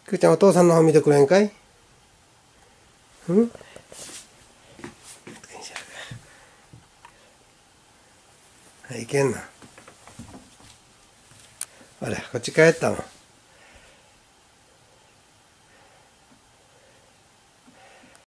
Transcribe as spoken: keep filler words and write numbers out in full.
くーちゃんお父さんの方見てくれんかい？うん？はい、いけんな。あれ、こっち帰ったもん。